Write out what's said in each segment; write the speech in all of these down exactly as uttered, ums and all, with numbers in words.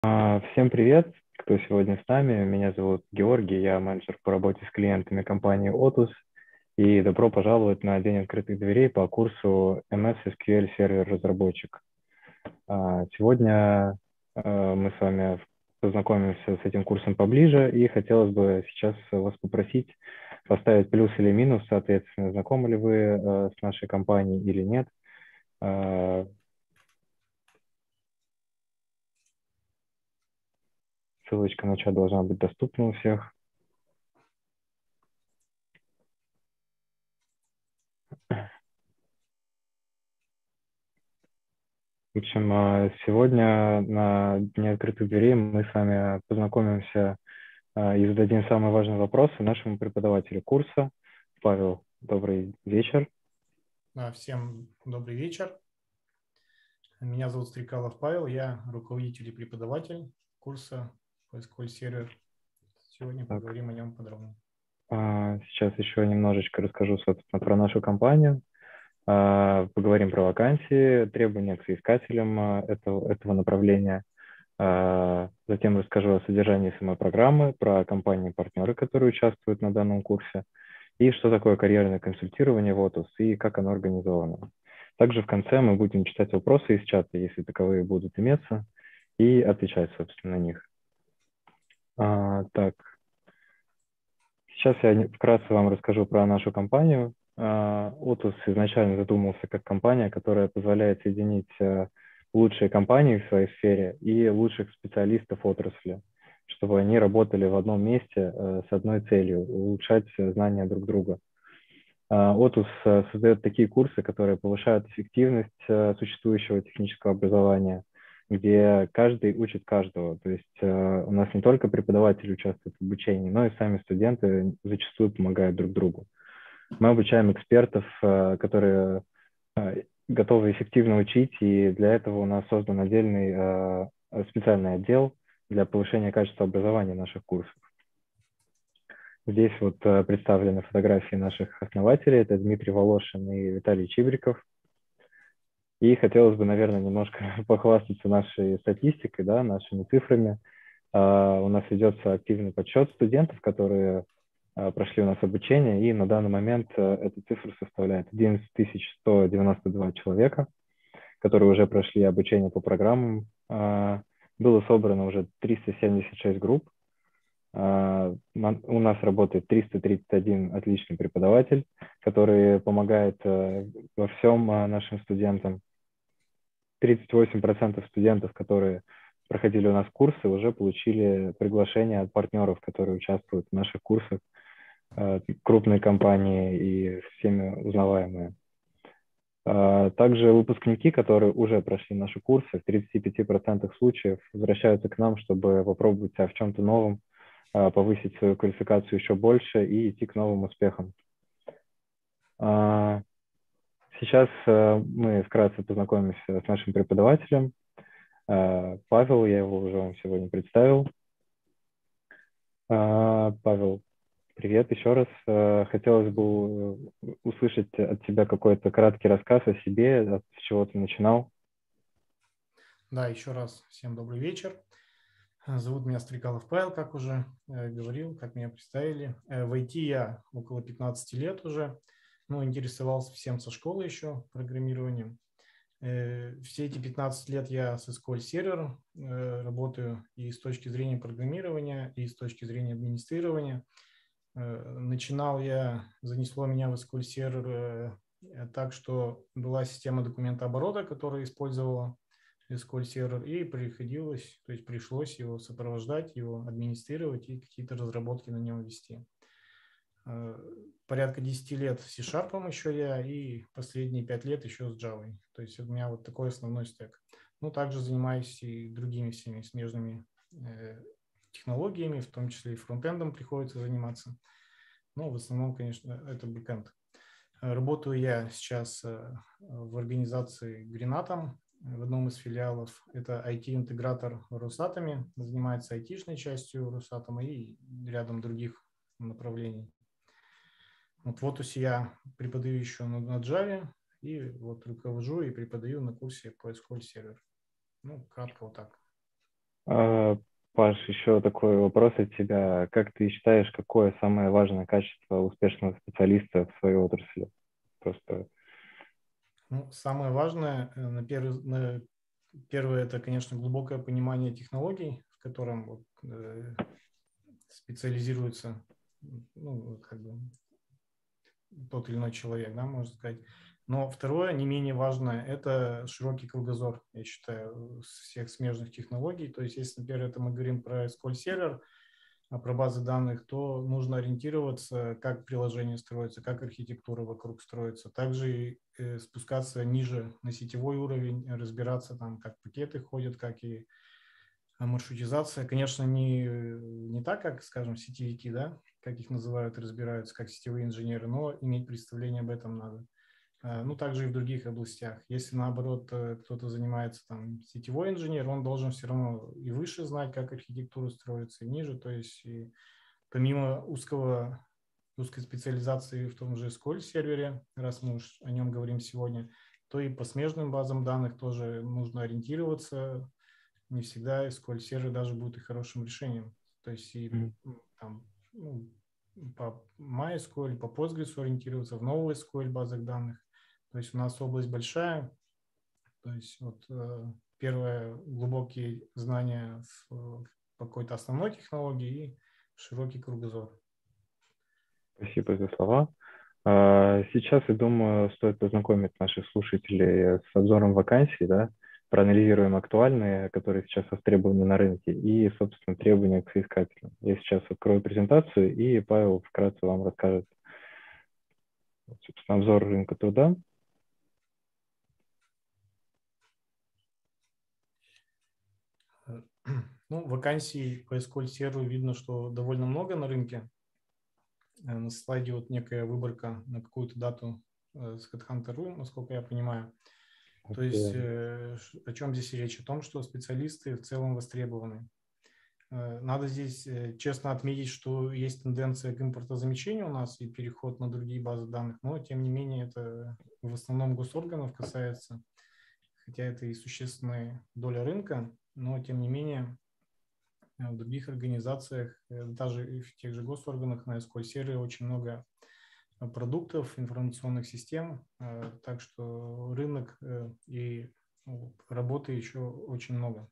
А, Всем привет, кто сегодня с нами. Меня зовут Георгий, я менеджер по работе с клиентами компании Otus. И добро пожаловать на День открытых дверей по курсу эм эс эс кью эль сервер разработчик. А, Сегодня э, мы с вами познакомимся с этим курсом поближе, и хотелось бы сейчас вас попросить поставить плюс или минус, соответственно, знакомы ли вы э, с нашей компанией или нет. А, Ссылочка на чат должна быть доступна у всех. В общем, а, сегодня на Дне открытых дверей мы с вами познакомимся а, и зададим самые важные вопросы нашему преподавателю курса. Павел, добрый вечер. Да, всем добрый вечер. Меня зовут Стрекалов Павел, я руководитель и преподаватель курса поисковый сервер. Сегодня Так, поговорим о нем подробно. а, сейчас еще немножечко расскажу, собственно, про нашу компанию. А, Поговорим про вакансии, требования к соискателям а, этого, этого направления. А, Затем расскажу о содержании самой программы, про компании-партнеры, которые участвуют на данном курсе, и что такое карьерное консультирование в Otus и как оно организовано. Также в конце мы будем читать вопросы из чата, если таковые будут иметься, и отвечать, собственно, на них. А, так, сейчас я вкратце вам расскажу про нашу компанию. А, Otus изначально задумался как компания, которая позволяет соединить а, лучшие компании в своей сфере и лучших специалистов отрасли, чтобы они работали в одном месте а, с одной целью – улучшать знания друг друга. Otus создает такие курсы, которые повышают эффективность существующего технического образования, где каждый учит каждого. То есть у нас не только преподаватели участвуют в обучении, но и сами студенты зачастую помогают друг другу. Мы обучаем экспертов, которые готовы эффективно учить, и для этого у нас создан отдельный специальный отдел для повышения качества образования наших курсов. Здесь вот э, представлены фотографии наших основателей. Это Дмитрий Волошин и Виталий Чибриков. И хотелось бы, наверное, немножко похвастаться нашей статистикой, да, нашими цифрами. Uh, у нас ведется активный подсчет студентов, которые uh, прошли у нас обучение, и на данный момент uh, эта цифра составляет одиннадцать тысяч сто девяносто два человека, которые уже прошли обучение по программам. Uh, было собрано уже триста семьдесят шесть групп. Uh, у нас работает триста тридцать один отличный преподаватель, который помогает uh, во всем uh, нашим студентам. тридцать восемь процентов студентов, которые проходили у нас курсы, уже получили приглашение от партнеров, которые участвуют в наших курсах, uh, крупные компании и всеми узнаваемые. Uh, также выпускники, которые уже прошли наши курсы, в тридцати пяти процентах случаев возвращаются к нам, чтобы попробовать себя в чем-то новом, повысить свою квалификацию еще больше и идти к новым успехам. Сейчас мы вкратце познакомимся с нашим преподавателем. Павел, я его уже вам сегодня представил. Павел, привет еще раз. Хотелось бы услышать от тебя какой-то краткий рассказ о себе, с чего ты начинал. Да, еще раз всем добрый вечер. Зовут меня Стрекалов Павел, как уже э, говорил, как меня представили. Э, в ай ти я около пятнадцати лет уже, ну, интересовался всем со школы еще программированием. Э, все эти пятнадцать лет я с эс ку эль-сервером э, работаю и с точки зрения программирования, и с точки зрения администрирования. Э, начинал я, занесло меня в эс ку эль-сервер э, так, что была система документооборота, которая использовала эс ку эль-сервер, и приходилось, то есть пришлось его сопровождать, его администрировать и какие-то разработки на нем вести. Порядка десяти лет с C-Sharp еще я, и последние пять лет еще с Java. То есть у меня вот такой основной стек. Ну, также занимаюсь и другими всеми смежными э, технологиями, в том числе и фронтендом приходится заниматься. Но в основном, конечно, это бэкэнд. Работаю я сейчас в организации Greenatom, в одном из филиалов. Это ай ти-интегратор Росатоме, занимается айтишной частью Росатома и рядом других направлений. Вот в Otus я преподаю еще на, на Java, и вот руковожу и преподаю на курсе по эс ку эль сервер. Ну, кратко вот так. А, Паш, еще такой вопрос от тебя. Как ты считаешь, какое самое важное качество успешного специалиста в своей отрасли? Просто Ну, самое важное, э, на первый, на первое, это, конечно, глубокое понимание технологий, в котором вот, э, специализируется, ну, как бы тот или иной человек, да, можно сказать. Но второе, не менее важное, это широкий кругозор, я считаю, всех смежных технологий. То есть, если, например, это мы говорим про эс ку эль-сервер, а про базы данных, то нужно ориентироваться, как приложение строится, как архитектура вокруг строится. Также и, э, спускаться ниже на сетевой уровень, разбираться там, как пакеты ходят, как и маршрутизация. Конечно, не, не так, как, скажем, сетевики, да, как их называют, разбираются, как сетевые инженеры, но иметь представление об этом надо. Э, Ну, также и в других областях. Если, наоборот, э, кто-то занимается там сетевой инженер, он должен все равно и выше знать, как архитектура строится, и ниже. То есть и помимо узкого, узкой специализации в том же эс ку эль-сервере, раз мы уж о нем говорим сегодня, то и по смежным базам данных тоже нужно ориентироваться. Не всегда эс ку эль-сервер даже будет и хорошим решением. То есть и мгм. там, ну, по MySQL, по Postgres ориентироваться, в новые эс ку эль базах данных. То есть у нас область большая. То есть вот э, первое, глубокие знания в, по какой-то основной технологии и широкий кругозор. Спасибо за слова. А, Сейчас, я думаю, стоит познакомить наших слушателей с обзором вакансий, да, проанализируем актуальные, которые сейчас востребованы на рынке, и, собственно, требования к соискателям. Я сейчас открою презентацию, и Павел вкратце вам расскажет, собственно, обзор рынка труда. Ну, вакансий по эс ку эль-серверу видно, что довольно много на рынке. На слайде вот некая выборка на какую-то дату с HeadHunter точка ру, насколько я понимаю. То есть э, о чем здесь речь? О том, что специалисты в целом востребованы. Э, надо здесь э, честно отметить, что есть тенденция к импортозамещению у нас и переход на другие базы данных, но тем не менее это в основном госорганов касается, хотя это и существенная доля рынка, но тем не менее в других организациях, даже и в тех же госорганах на эс ку эль-сервере очень много продуктов, информационных систем, так что рынок и работы еще очень много.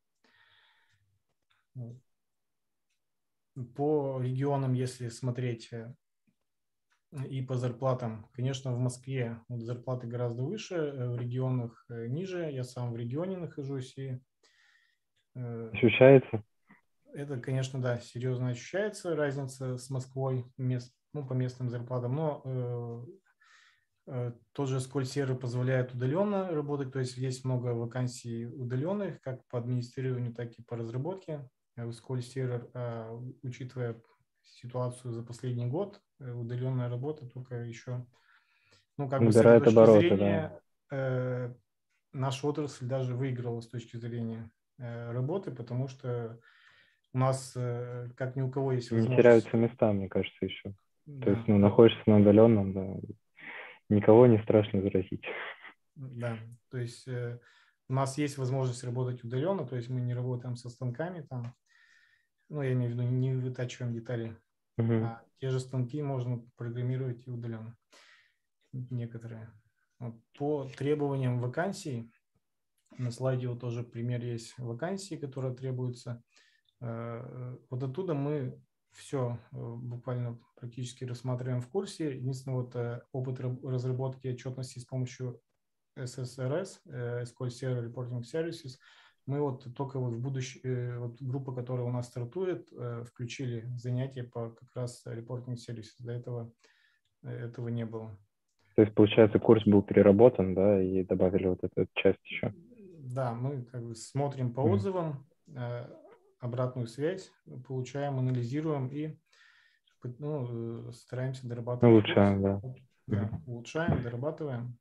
По регионам, если смотреть и по зарплатам, конечно, в Москве зарплаты гораздо выше, в регионах ниже. Я сам в регионе нахожусь, и Ощущается? это, конечно, да, серьезно ощущается разница с Москвой мест, ну, по местным зарплатам, но э, э, тот же эс ку эль-сервер позволяет удаленно работать, то есть есть много вакансий удаленных, как по администрированию, так и по разработке. эс ку эль-сервер, э, учитывая ситуацию за последний год, э, удаленная работа только еще, ну, как бы с этой Набирает точки обороты, да. зрения, э, наша отрасль даже выиграла с точки зрения э, работы, потому что у нас, как ни у кого, есть Не возможность. теряются места, мне кажется, еще. То есть, Да, ну, находишься на удаленном, да, никого не страшно заразить. да. То есть э, у нас есть возможность работать удаленно, то есть мы не работаем со станками там, ну, я имею в виду, не вытачиваем детали, Угу. а те же станки можно программировать и удаленно, некоторые. Вот. По требованиям вакансий, на слайде вот тоже пример есть вакансии, которые требуются. Вот оттуда мы все буквально практически рассматриваем в курсе. Единственное, вот опыт разработки отчетности с помощью эс эс эр эс, эс ку эль Server Reporting Services, мы вот только вот в будущем, вот группа, которая у нас стартует, включили занятия по как раз Reporting Services. До этого этого не было. То есть, получается, курс был переработан, да, и добавили вот эту, эту часть еще. Да, мы как бы смотрим по Угу. отзывам, обратную связь получаем, анализируем и ну, стараемся дорабатывать курс. Улучшаем, да. Да, улучшаем, дорабатываем.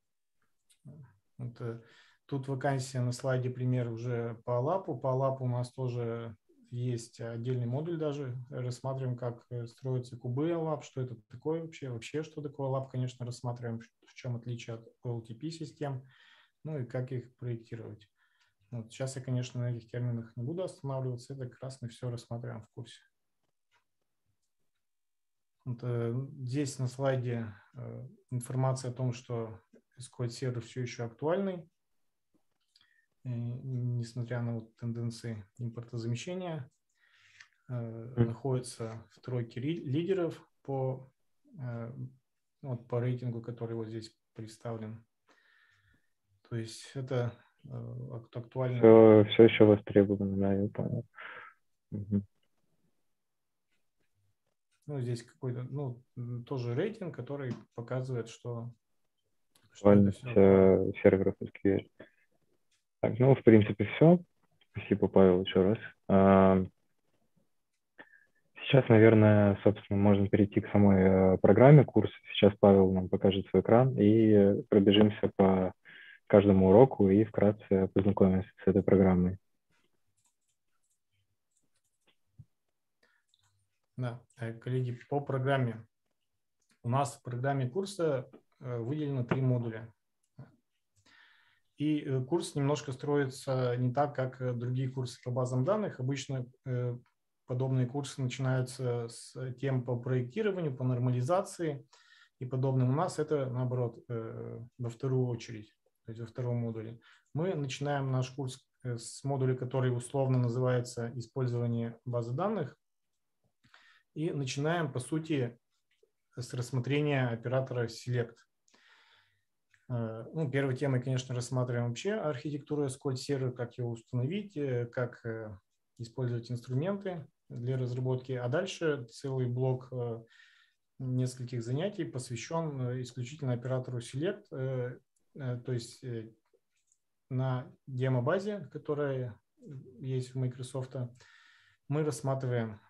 Вот, тут вакансия на слайде пример уже по Алапу. По Алапу у нас тоже есть отдельный модуль даже. Рассматриваем, как строятся кубы Алап, что это такое вообще, вообще что такое Алап, конечно, рассматриваем, в чем отличие от о эл ти пи систем, ну и как их проектировать. Вот сейчас я, конечно, на этих терминах не буду останавливаться, это как раз мы все рассматриваем в курсе. Вот, э, здесь на слайде э, информация о том, что эс ку эль-сервер все еще актуальный, и, несмотря на вот тенденции импортозамещения, э, Mm. находится в тройке лидеров по, э, вот, по рейтингу, который вот здесь представлен. То есть это э, актуально. Все, все еще востребовано, да, я понял. Угу. Ну, здесь какой-то, ну, тоже рейтинг, который показывает, что, что это Актуальность все актуально. э, серверов эс ку эль. Так, ну, в принципе, все. Спасибо, Павел, еще раз. А, сейчас, наверное, собственно, можно перейти к самой э, программе курса. Сейчас Павел нам покажет свой экран и э, пробежимся по каждому уроку и вкратце познакомимся с этой программой. Да, коллеги, по программе. У нас в программе курса выделено три модуля. И курс немножко строится не так, как другие курсы по базам данных. Обычно подобные курсы начинаются с тем по проектированию, по нормализации и подобным. У нас это, наоборот, во вторую очередь, то есть во втором модуле. Мы начинаем наш курс с модуля, который условно называется «Использование базы данных», и начинаем, по сути, с рассмотрения оператора Select. Ну, первой темой, конечно, рассматриваем вообще архитектуру эс ку эль-сервера, как его установить, как использовать инструменты для разработки. А дальше целый блок нескольких занятий посвящен исключительно оператору Select, то есть на демо-базе, которая есть в Microsoft, мы рассматриваем,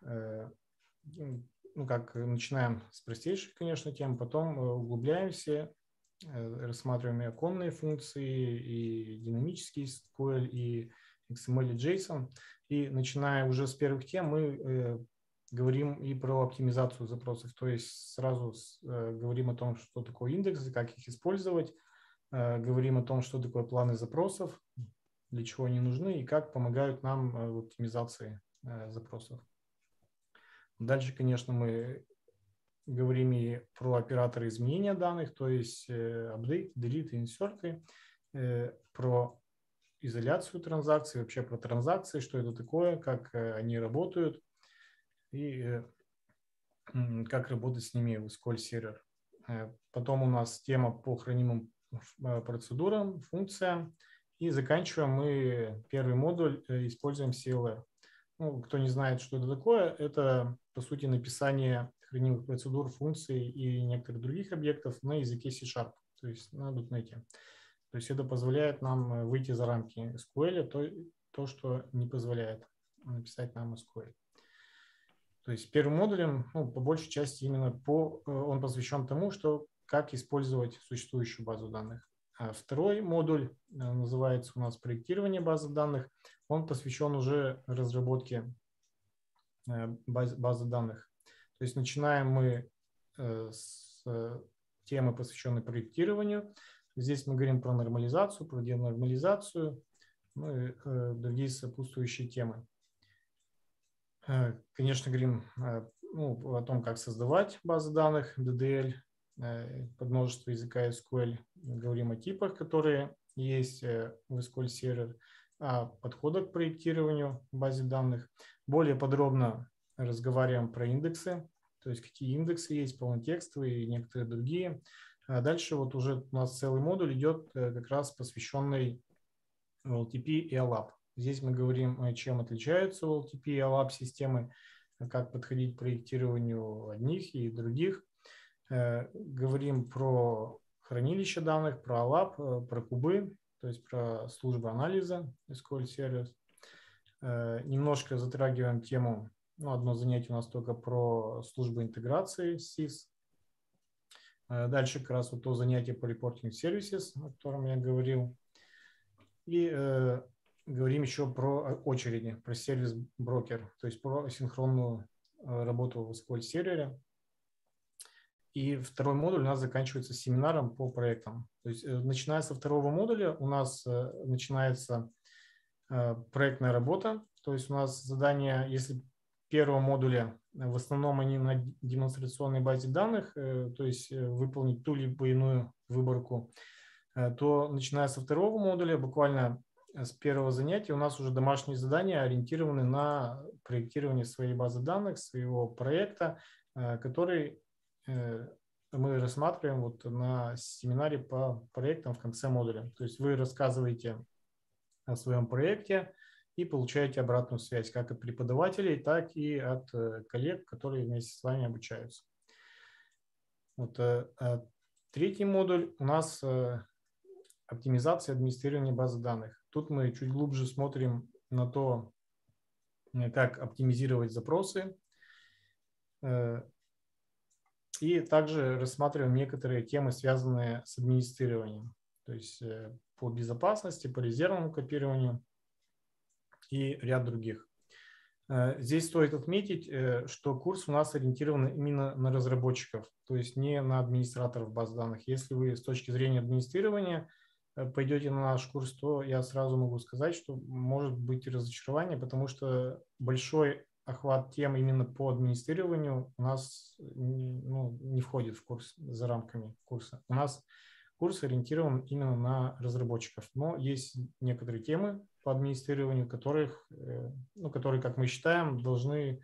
ну, как начинаем с простейших, конечно, тем, потом углубляемся, рассматриваем и оконные функции, и динамический эс ку эль, и икс эм эль, и JSON. И начиная уже с первых тем, мы говорим и про оптимизацию запросов, то есть сразу говорим о том, что такое индексы, как их использовать, говорим о том, что такое планы запросов, для чего они нужны и как помогают нам в оптимизации запросов. Дальше, конечно, мы говорим и про операторы изменения данных, то есть update, delete, insert, про изоляцию транзакций, вообще про транзакции, что это такое, как они работают и как работать с ними в эс ку эль-сервер. Потом у нас тема по хранимым процедурам, функциям. И заканчиваем мы первый модуль, используем си эл ар. Ну, кто не знает, что это такое, это, по сути, написание хранимых процедур, функций и некоторых других объектов на языке C-Sharp, то есть на .NET. То есть это позволяет нам выйти за рамки эс ку эль, то, то что не позволяет написать нам эс ку эль. То есть первым модулем, ну, по большей части именно по, он посвящен тому, что как использовать существующую базу данных. А второй модуль называется у нас проектирование базы данных. Он посвящен уже разработке баз, базы данных. То есть начинаем мы с темы, посвященной проектированию. Здесь мы говорим про нормализацию, про денормализацию, ну и другие сопутствующие темы. Конечно, говорим ну, о том, как создавать базы данных ди ди эль под множество языка эс ку эль. Говорим о типах, которые есть в эс ку эль-сервер, о подходах к проектированию базы данных. Более подробно разговариваем про индексы, то есть какие индексы есть, полнотекстовые и некоторые другие. А дальше вот уже у нас целый модуль идет как раз посвященный эл ти пи и эл эй пи. Здесь мы говорим, чем отличаются эл ти пи и эл эй пи системы, как подходить к проектированию одних и других. Говорим про хранилище данных, про эл эй пи, про кубы, то есть про службы анализа эс ку эль-сервис. Немножко затрагиваем тему, ну, одно занятие у нас только про службы интеграции с сис. Дальше как раз вот то занятие по reporting services, о котором я говорил. И э, говорим еще про очереди, про сервис-брокер, то есть про синхронную э, работу в эс ку эль-сервере. И второй модуль у нас заканчивается семинаром по проектам. То есть, э, начиная со второго модуля у нас э, начинается проектная работа. То есть у нас задания, если первого модуля в основном они на демонстрационной базе данных, то есть выполнить ту либо иную выборку, то начиная со второго модуля, буквально с первого занятия, у нас уже домашние задания ориентированы на проектирование своей базы данных, своего проекта, который мы рассматриваем вот на семинаре по проектам в конце модуля. То есть вы рассказываете о своем проекте и получаете обратную связь как от преподавателей, так и от коллег, которые вместе с вами обучаются. Вот, третий модуль у нас оптимизация администрирования базы данных. Тут мы чуть глубже смотрим на то, как оптимизировать запросы, и также рассматриваем некоторые темы, связанные с администрированием, то есть по безопасности, по резервному копированию и ряд других. Здесь стоит отметить, что курс у нас ориентирован именно на разработчиков, то есть не на администраторов баз данных. Если вы с точки зрения администрирования пойдете на наш курс, то я сразу могу сказать, что может быть разочарование, потому что большой охват тем именно по администрированию у нас ну, не входит в курс за рамками курса. У нас курс ориентирован именно на разработчиков, но есть некоторые темы по администрированию, которых, ну, которые, как мы считаем, должны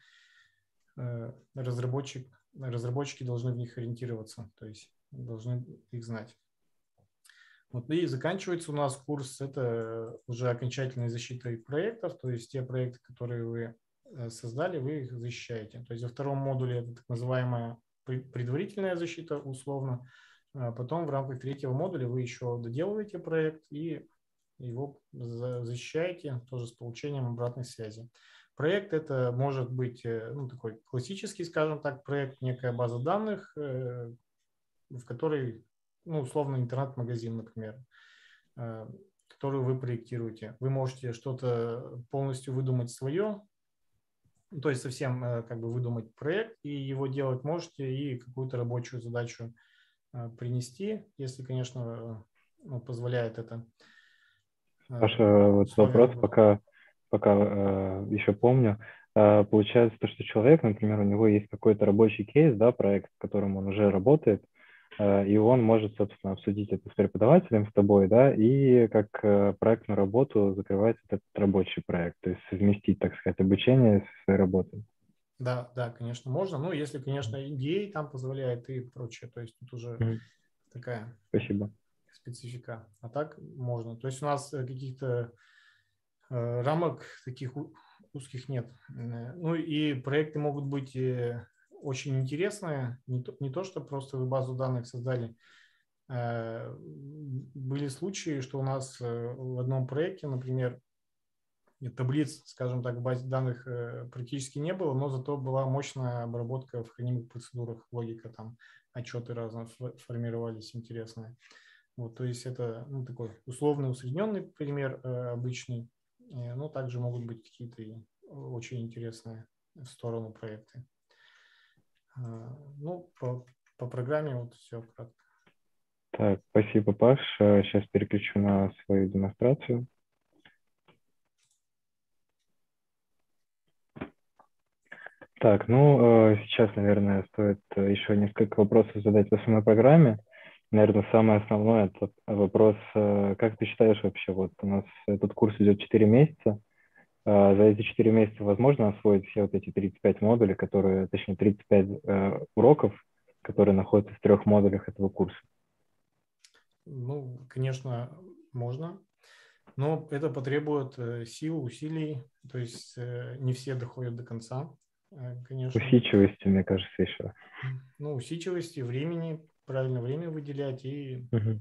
разработчик, разработчики должны в них ориентироваться, то есть должны их знать. Вот, и заканчивается у нас курс, это уже окончательная защита их проектов, то есть те проекты, которые вы создали, вы их защищаете. То есть во втором модуле это так называемая предварительная защита условно, а потом в рамках третьего модуля вы еще доделываете проект и его защищаете тоже с получением обратной связи. Проект это может быть ну, такой классический, скажем так, проект, некая база данных, в которой, ну, условно, интернет-магазин, например, которую вы проектируете. Вы можете что-то полностью выдумать свое, то есть совсем как бы выдумать проект и его делать можете, и какую-то рабочую задачу принести, если, конечно, ну, позволяет это. Паша, вот вопрос, пока, пока э, еще помню. Э, получается, то, что человек, например, у него есть какой-то рабочий кейс, да, проект, в котором он уже работает, э, и он может, собственно, обсудить это с преподавателем, с тобой, да, и как э, проектную работу закрывать этот рабочий проект, то есть совместить, так сказать, обучение со своей работой. Да, да, конечно, можно. Ну, если, конечно, эн ди эй там позволяет и прочее, то есть тут уже mm-hmm. такая Спасибо. специфика. А так можно. То есть у нас каких-то э, рамок таких узких нет. Ну и проекты могут быть очень интересные. Не то, не то что просто вы базу данных создали. Э, были случаи, что у нас в одном проекте, например, таблиц, скажем так, в базе данных практически не было, но зато была мощная обработка в хранимых процедурах, логика, там отчеты разные формировались интересные. Вот, то есть это ну, такой условный усредненный пример э, обычный, э, но также могут быть какие-то очень интересные в сторону проекты. Э, ну, по, по программе вот все кратко. Так, спасибо, Паш. Сейчас переключу на свою демонстрацию. Так, ну, сейчас, наверное, стоит еще несколько вопросов задать по самой программе. Наверное, самое основное – это вопрос, как ты считаешь вообще, вот у нас этот курс идет четыре месяца, за эти четыре месяца возможно освоить все вот эти тридцать пять модулей, которые, точнее, тридцать пять уроков, которые находятся в трех модулях этого курса? Ну, конечно, можно, но это потребует сил, усилий, то есть не все доходят до конца, конечно. Усидчивости, мне кажется, еще. Ну, усидчивости, времени, правильно время выделять и угу.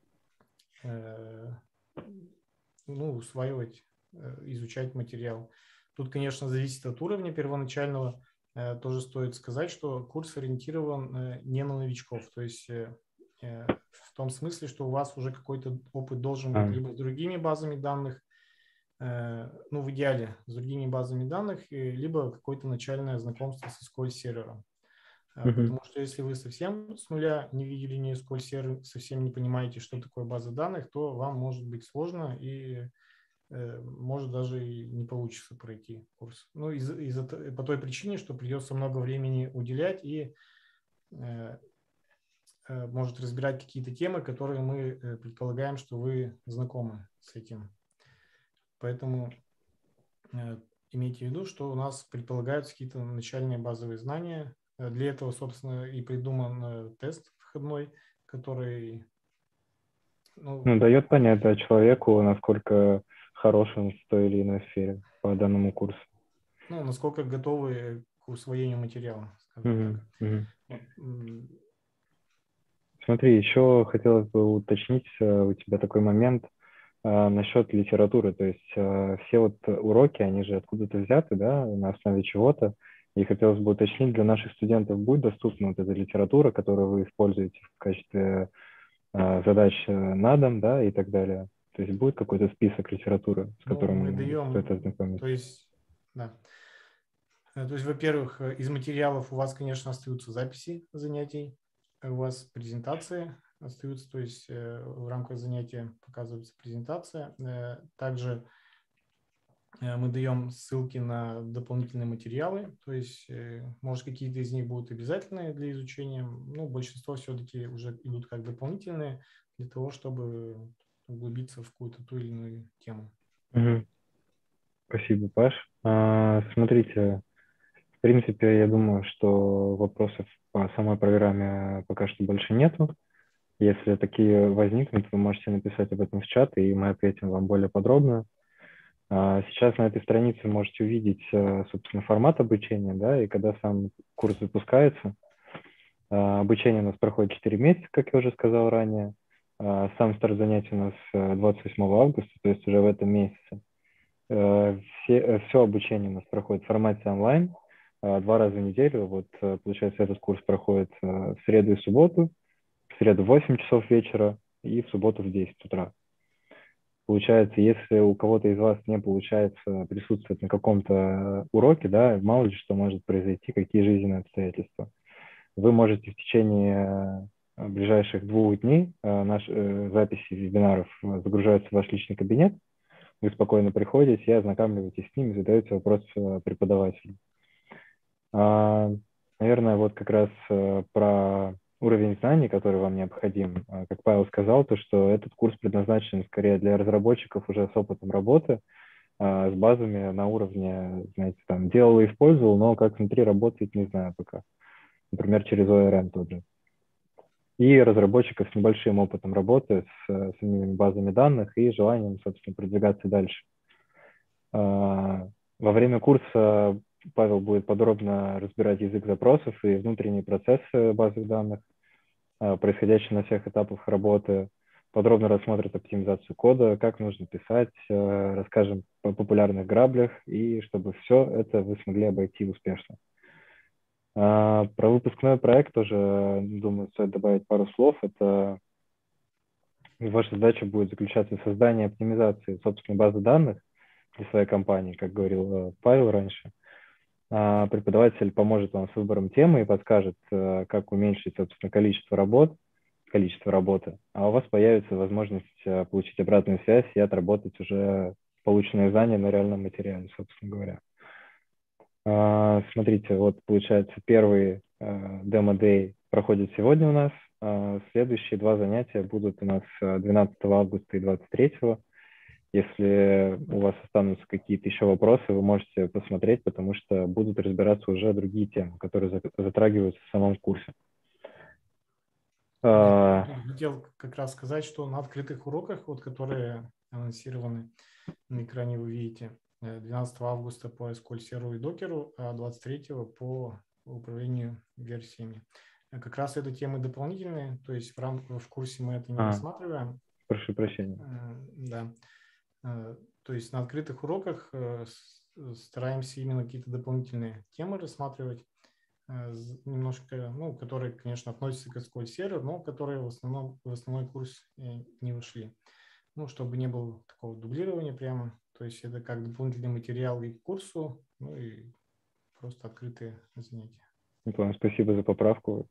э, ну, усваивать, изучать материал. Тут, конечно, зависит от уровня первоначального. Тоже стоит сказать, что курс ориентирован не на новичков, то есть в том смысле, что у вас уже какой-то опыт должен быть либо с другими базами данных, ну, в идеале с другими базами данных, либо какое-то начальное знакомство с эс ку эль-сервером. Uh-huh. Потому что если вы совсем с нуля не видели ни эс ку эль-сервер, совсем не понимаете, что такое база данных, то вам может быть сложно и может даже и не получится пройти курс. Ну, из, из, по той причине, что придется много времени уделять и может разбирать какие-то темы, которые мы предполагаем, что вы знакомы с этим. Поэтому имейте в виду, что у нас предполагаются какие-то начальные базовые знания. Для этого, собственно, и придуман тест входной, который... Ну, ну дает понять, да, человеку, насколько хорош он в той или иной сфере по данному курсу. Ну, насколько готовы к усвоению материала, скажем Mm-hmm. так. Mm-hmm. Смотри, еще хотелось бы уточнить у тебя такой момент а, насчет литературы. То есть а, все вот уроки, они же откуда-то взяты, да, на основе чего-то. И хотелось бы уточнить, для наших студентов будет доступна вот эта литература, которую вы используете в качестве а, задач на дом, да, и так далее. То есть будет какой-то список литературы, с ну, которым мы даем, стоит ознакомиться? То есть, да. То есть, во-первых, из материалов у вас, конечно, остаются записи занятий, у вас презентации остаются, то есть в рамках занятия показывается презентация. Также мы даем ссылки на дополнительные материалы, то есть, может, какие-то из них будут обязательные для изучения, но большинство все-таки уже идут как дополнительные для того, чтобы углубиться в какую-то ту или иную тему. Угу. Спасибо, Паш. А, смотрите, в принципе, я думаю, что вопросов по самой программе пока что больше нету. Если такие возникнут, вы можете написать об этом в чат, и мы ответим вам более подробно. Сейчас на этой странице вы можете увидеть, собственно, формат обучения, да, и когда сам курс запускается. Обучение у нас проходит четыре месяца, как я уже сказал ранее. Сам старт занятий у нас двадцать восьмого августа, то есть уже в этом месяце. Все, все обучение у нас проходит в формате онлайн, два раза в неделю. Вот, получается, этот курс проходит в среду и субботу, в среду в восемь часов вечера и в субботу в десять утра. Получается, если у кого-то из вас не получается присутствовать на каком-то уроке, да, мало ли что может произойти, какие жизненные обстоятельства, вы можете в течение ближайших двух дней наши записи вебинаров загружаются в ваш личный кабинет, вы спокойно приходите, ознакомливаетесь с ними, задаете вопрос преподавателю. Наверное, вот как раз про уровень знаний, который вам необходим. Как Павел сказал, то, что этот курс предназначен скорее для разработчиков уже с опытом работы, с базами на уровне, знаете, там, делал и использовал, но как внутри работает, не знаю пока. Например, через о эр эм тот же. И разработчиков с небольшим опытом работы, с самими базами данных и желанием, собственно, продвигаться дальше. Во время курса Павел будет подробно разбирать язык запросов и внутренние процессы базы данных, происходящие на всех этапах работы, подробно рассмотрит оптимизацию кода, как нужно писать, расскажем о популярных граблях, и чтобы все это вы смогли обойти успешно. Про выпускной проект тоже, думаю, стоит добавить пару слов. Это ваша задача будет заключаться в создании оптимизации собственной базы данных для своей компании, как говорил Павел раньше. Преподаватель поможет вам с выбором темы и подскажет, как уменьшить, собственно, количество работ, количество работы, а у вас появится возможность получить обратную связь и отработать уже полученные знания на реальном материале, собственно говоря. Смотрите, вот получается первый демо-дэй проходит сегодня у нас, следующие два занятия будут у нас двенадцатого августа и двадцать третьего. Если у вас останутся какие-то еще вопросы, вы можете посмотреть, потому что будут разбираться уже другие темы, которые затрагиваются в самом курсе. Я хотел как раз сказать, что на открытых уроках, вот, которые анонсированы на экране, вы видите, двенадцатого августа по эс ку эль серверу и докеру, а двадцать третьего по управлению версиями. Как раз это темы дополнительные, то есть в, рамках, в курсе мы это не а, рассматриваем. Прошу прощения. Да. То есть на открытых уроках стараемся именно какие-то дополнительные темы рассматривать, немножко, ну, которые, конечно, относятся к эс ку эль серверу, но которые в основном в основной курс не вошли. Ну, чтобы не было такого дублирования прямо. То есть это как дополнительный материал и к курсу, ну и просто открытые занятия. Антон, спасибо за поправку.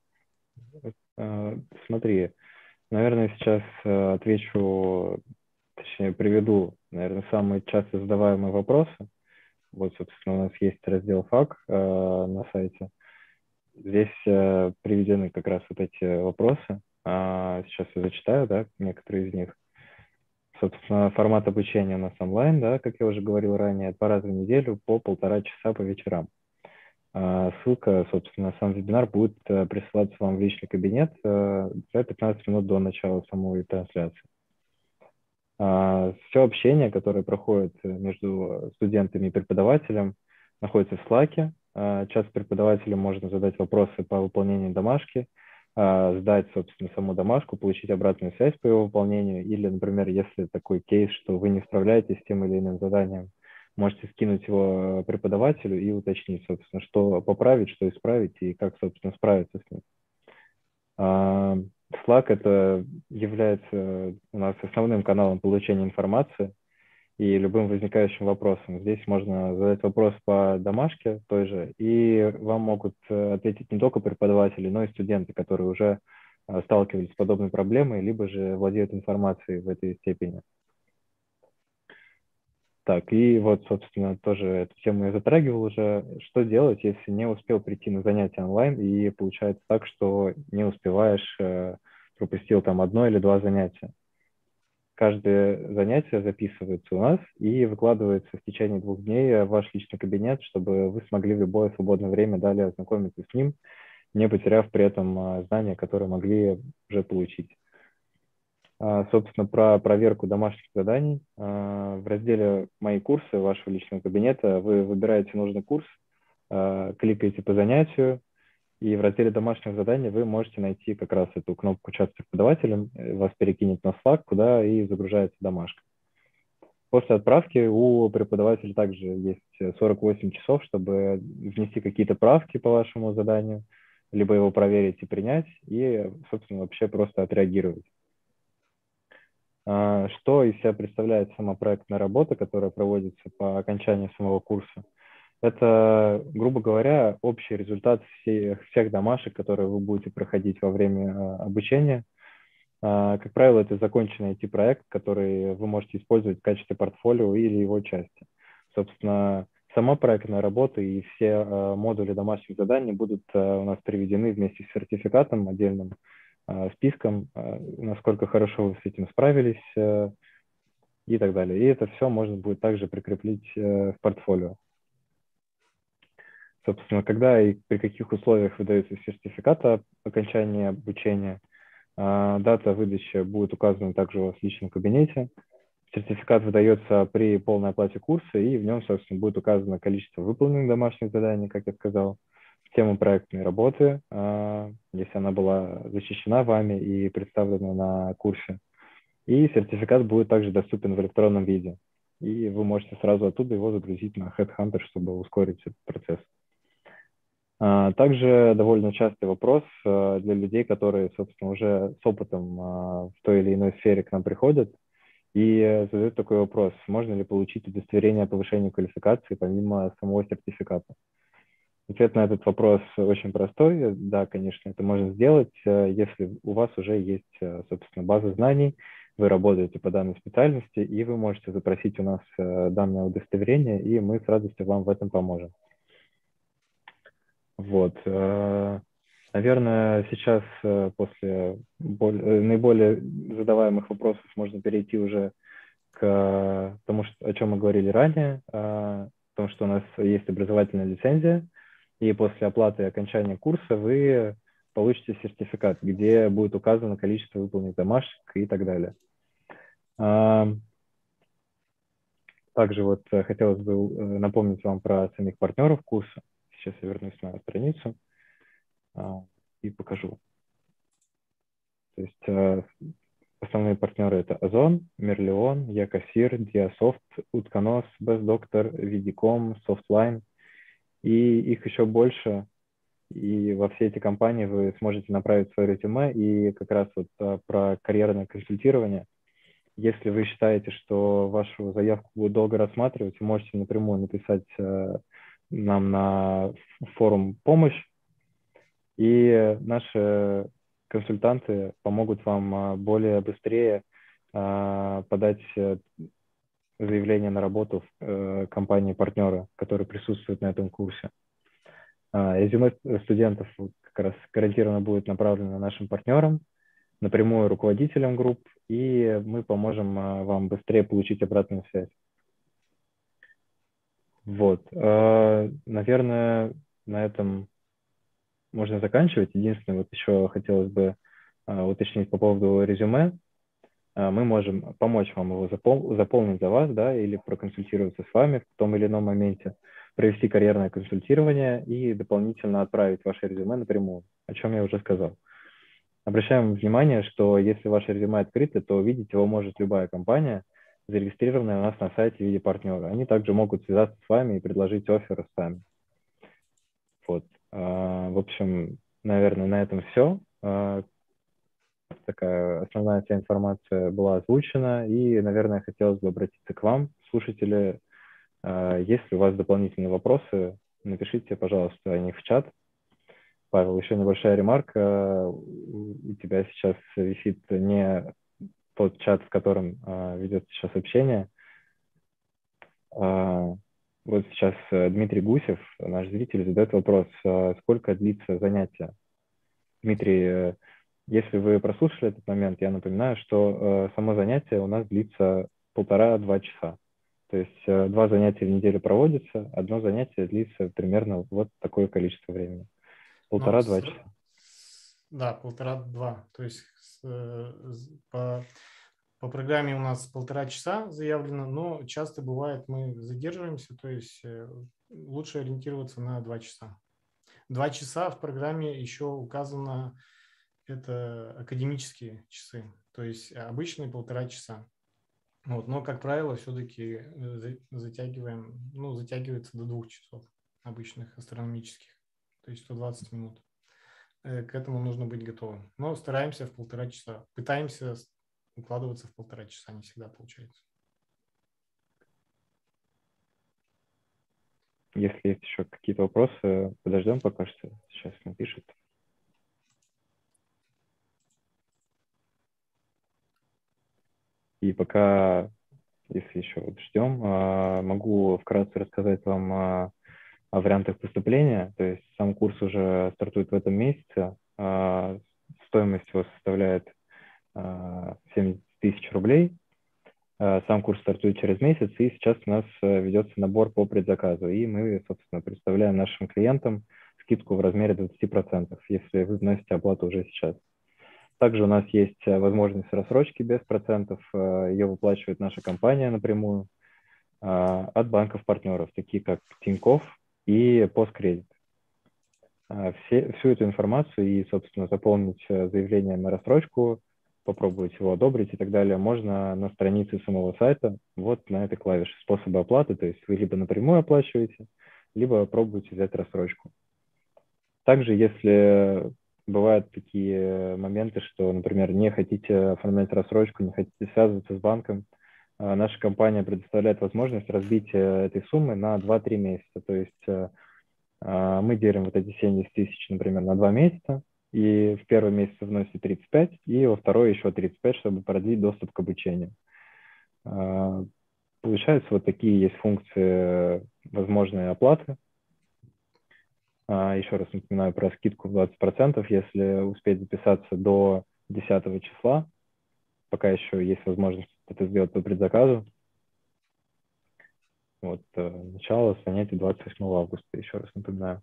Смотри, наверное, сейчас отвечу, точнее, приведу наверное, самые часто задаваемые вопросы. Вот, собственно, у нас есть раздел «Фак» э, на сайте. Здесь э, приведены как раз вот эти вопросы. А, сейчас я зачитаю, да, некоторые из них. Собственно, формат обучения у нас онлайн, да, как я уже говорил ранее, два раза в неделю по полтора часа по вечерам. А, ссылка, собственно, на сам вебинар будет э, присылаться вам в личный кабинет э, за пятнадцать минут до начала самой трансляции. А, все общение, которое проходит между студентами и преподавателем, находится в Slack. А, чат с преподавателем можно задать вопросы по выполнению домашки, а, сдать, собственно, саму домашку, получить обратную связь по его выполнению. Или, например, если такой кейс, что вы не справляетесь с тем или иным заданием, можете скинуть его преподавателю и уточнить, собственно, что поправить, что исправить и как, собственно, справиться с ним. А, Slack это является у нас основным каналом получения информации и любым возникающим вопросом. Здесь можно задать вопрос по домашке той же, и вам могут ответить не только преподаватели, но и студенты, которые уже сталкивались с подобной проблемой, либо же владеют информацией в этой степени. Так, и вот, собственно, тоже эту тему я затрагивал уже. Что делать, если не успел прийти на занятия онлайн, и получается так, что не успеваешь, пропустил там одно или два занятия? Каждое занятие записывается у нас и выкладывается в течение двух дней в ваш личный кабинет, чтобы вы смогли в любое свободное время далее ознакомиться с ним, не потеряв при этом знания, которые могли уже получить. Собственно, про проверку домашних заданий. В разделе «Мои курсы» вашего личного кабинета вы выбираете нужный курс, кликаете по занятию, и в разделе «Домашних заданий» вы можете найти как раз эту кнопку «Чат с преподавателем», вас перекинет на Slack, куда и загружается домашка. После отправки у преподавателя также есть сорок восемь часов, чтобы внести какие-то правки по вашему заданию, либо его проверить и принять, и, собственно, вообще просто отреагировать. Что из себя представляет сама проектная работа, которая проводится по окончании самого курса? Это, грубо говоря, общий результат всех, всех домашек, которые вы будете проходить во время обучения. Как правило, это законченный ай ти-проект, который вы можете использовать в качестве портфолио или его части. Собственно, сама проектная работа и все модули домашних заданий будут у нас приведены вместе с сертификатом отдельным, списком, насколько хорошо вы с этим справились и так далее. И это все можно будет также прикрепить в портфолио. Собственно, когда и при каких условиях выдается сертификат о окончании обучения, дата выдачи будет указана также у вас в личном кабинете. Сертификат выдается при полной оплате курса, и в нем, собственно, будет указано количество выполненных домашних заданий, как я сказал, тему проектной работы, если она была защищена вами и представлена на курсе. И сертификат будет также доступен в электронном виде. И вы можете сразу оттуда его загрузить на HeadHunter, чтобы ускорить этот процесс. Также довольно частый вопрос для людей, которые, собственно, уже с опытом в той или иной сфере к нам приходят и задают такой вопрос: можно ли получить удостоверение о повышении квалификации помимо самого сертификата? Ответ на этот вопрос очень простой. Да, конечно, это можно сделать, если у вас уже есть, собственно, база знаний, вы работаете по данной специальности, и вы можете запросить у нас данное удостоверение, и мы с радостью вам в этом поможем. Вот. Наверное, сейчас после более, наиболее задаваемых вопросов можно перейти уже к тому, что, о чем мы говорили ранее, о том, что у нас есть образовательная лицензия, и после оплаты и окончания курса вы получите сертификат, где будет указано количество выполненных домашек и так далее. Также вот хотелось бы напомнить вам про самих партнеров курса. Сейчас я вернусь на страницу и покажу. То есть основные партнеры — это Озон, Мерлион, Якосир, Диасофт, Утконос, Бездоктор, Видиком, Софтлайн. И их еще больше. И во все эти компании вы сможете направить свое резюме. И как раз вот про карьерное консультирование. Если вы считаете, что вашу заявку будут долго рассматривать, вы можете напрямую написать нам на форум «Помощь». И наши консультанты помогут вам более быстрее подать заявление на работу в э, компании-партнера, которые присутствуют на этом курсе. А, резюме студентов как раз гарантированно будет направлено нашим партнерам, напрямую руководителям групп, и мы поможем а, вам быстрее получить обратную связь. Вот. А, наверное, на этом можно заканчивать. Единственное, вот еще хотелось бы а, уточнить по поводу резюме. А, мы можем помочь вам его запол заполнить за вас, да, или проконсультироваться с вами в том или ином моменте, провести карьерное консультирование и дополнительно отправить ваше резюме напрямую, о чем я уже сказал. Обращаем внимание, что если ваше резюме открыто, то увидеть его может любая компания, зарегистрированная у нас на сайте в виде партнера. Они также могут связаться с вами и предложить оффер сами. Вот. А, в общем, наверное, на этом все. А, такая основная вся информация была озвучена, и, наверное, хотелось бы обратиться к вам, слушатели. А, если у вас дополнительные вопросы, напишите, пожалуйста, о них в чат. Павел, еще небольшая ремарка. У тебя сейчас висит не тот чат, в котором а, ведется сейчас общение. А, вот сейчас Дмитрий Гусев, наш зритель, задает вопрос, а сколько длится занятие? Дмитрий, если вы прослушали этот момент, я напоминаю, что само занятие у нас длится полтора-два часа. То есть два занятия в неделю проводится, одно занятие длится примерно вот такое количество времени. Полтора-два часа. Да, полтора-два. То есть по, по программе у нас полтора часа заявлено, но часто бывает мы задерживаемся, то есть лучше ориентироваться на два часа. Два часа в программе еще указано, это академические часы, то есть обычные полтора часа. Вот, но, как правило, все-таки затягиваем, ну, затягивается до двух часов обычных астрономических, то есть сто двадцать минут. К этому нужно быть готовым. Но стараемся в полтора часа, пытаемся укладываться в полтора часа, не всегда получается. Если есть еще какие-то вопросы, подождем пока что. Сейчас напишет. И пока, если еще вот ждем, могу вкратце рассказать вам о, о вариантах поступления. То есть сам курс уже стартует в этом месяце. Стоимость его составляет семьдесят тысяч рублей. Сам курс стартует через месяц, и сейчас у нас ведется набор по предзаказу. И мы, собственно, представляем нашим клиентам скидку в размере двадцати процентов, если вы вносите оплату уже сейчас. Также у нас есть возможность рассрочки без процентов. Ее выплачивает наша компания напрямую от банков-партнеров, такие как Тинькофф и Посткредит. Все, всю эту информацию и, собственно, заполнить заявление на рассрочку, попробовать его одобрить и так далее, можно на странице самого сайта, вот на этой клавише способы оплаты, то есть вы либо напрямую оплачиваете, либо пробуете взять рассрочку. Также, если бывают такие моменты, что, например, не хотите оформлять рассрочку, не хотите связываться с банком, наша компания предоставляет возможность разбить этой суммы на два-три месяца, то есть мы делим вот эти семьдесят тысяч, например, на два месяца, и в первый месяц вносите тридцать пять, и во второй еще тридцать пять, чтобы продлить доступ к обучению. Получается, вот такие есть функции возможной оплаты. Еще раз напоминаю про скидку в двадцать процентов, если успеть записаться до десятого числа, пока еще есть возможность это сделать по предзаказу. Вот, начало занятий двадцать восьмого августа, еще раз напоминаю.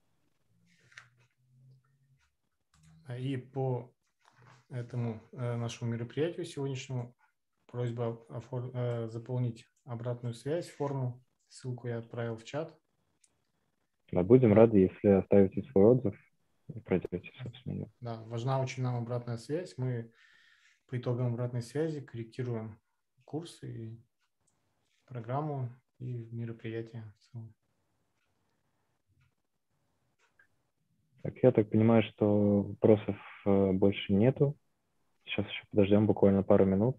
И по этому нашему мероприятию сегодняшнему просьба оформ... заполнить обратную связь, форму. Ссылку я отправил в чат. Да, будем рады, если оставите свой отзыв и пройдете, собственно. Да, важна очень нам обратная связь. Мы по итогам обратной связи корректируем курсы и программу и мероприятие в целом. Так, я так понимаю, что вопросов больше нету. Сейчас еще подождем буквально пару минут.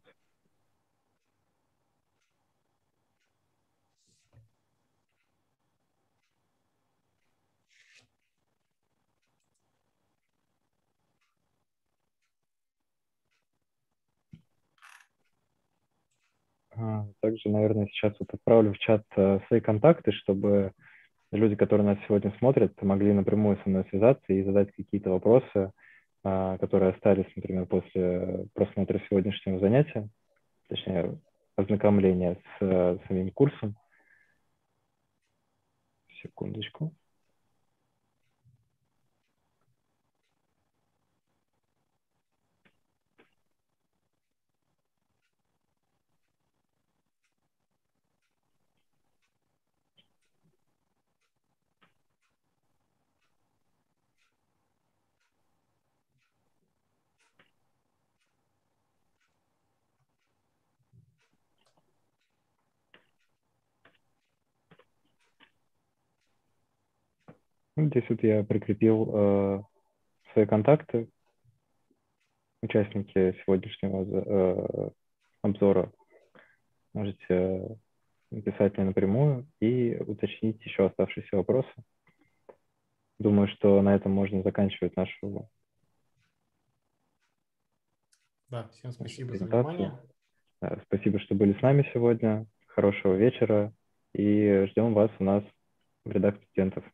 Также, наверное, сейчас вот отправлю в чат свои контакты, чтобы люди, которые нас сегодня смотрят, могли напрямую со мной связаться и задать какие-то вопросы, которые остались, например, после просмотра сегодняшнего занятия, точнее, ознакомления с самим курсом. Секундочку. Здесь вот я прикрепил э, свои контакты. Участники сегодняшнего э, обзора можете написать мне напрямую и уточнить еще оставшиеся вопросы. Думаю, что на этом можно заканчивать нашу, да, всем спасибо нашу за презентацию. внимание. Спасибо, что были с нами сегодня. Хорошего вечера и ждем вас у нас в рядах студентов.